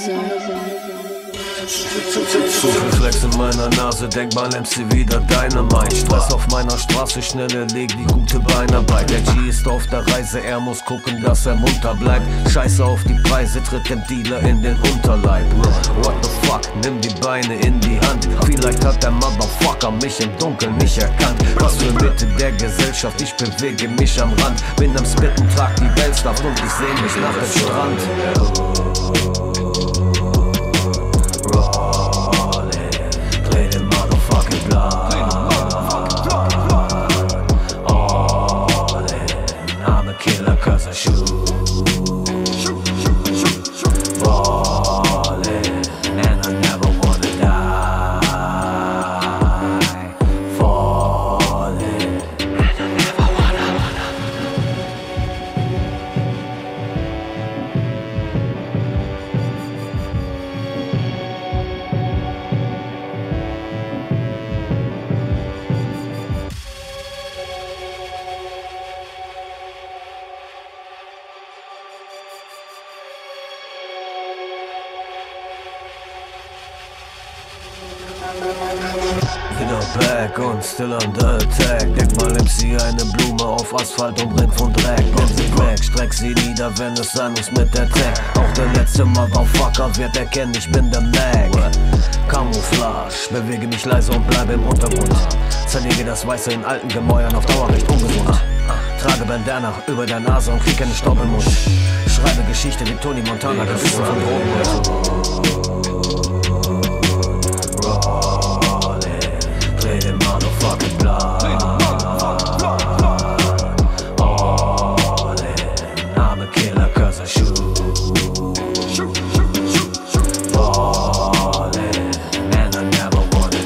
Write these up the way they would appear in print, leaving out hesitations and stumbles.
Zu viel Flex in meiner Nase, Denkmal MC wieder Dynamite. Stress auf meiner Straße, schnelle leg die gute Beinarbeit. Der G ist auf der Reise, er muss gucken, dass er munter bleibt. Scheiße auf die Preise, tritt dem Dealer in den Unterleib. What the fuck, nimm die Beine in die Hand. Vielleicht hat der Motherfucker mich im Dunkeln nicht erkannt. Was für Mitte der Gesellschaft, ich bewege mich am Rand. Bin am Spitten, trag die Weltstadt und ich seh mich nach dem Strand. Cause I shoot ballin', and I never wanna die falling, and I never wanna. Wieder back und still under attack. Denkmal MC eine Blume auf Asphalt umringt von Dreck. Nimm sie weg, streck sie nieder, wenn es sein muss mit der Tech. Auch der letzte Motherfucker wird erkennen, ich bin der Mac. Camouflage, bewege mich leise und bleibe im Untergrund. Zerlege das Weiße in alten Gemäuern, auf Dauer recht ungesund. Trage Bandana über der Nase und krieg keinen Staub im Mund. Schreibe Geschichte wie Tony Montana, gebissen von Drogen. Motherfucking blood. All in, I'm a killer cause I shoot. Ballin', and I never wanna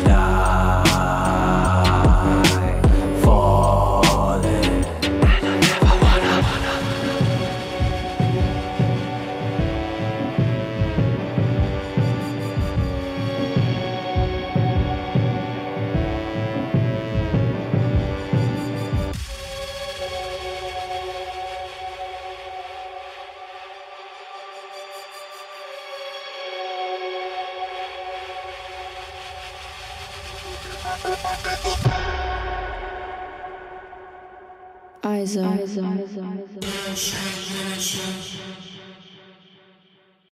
die. Falling, and I never wanna. Eise.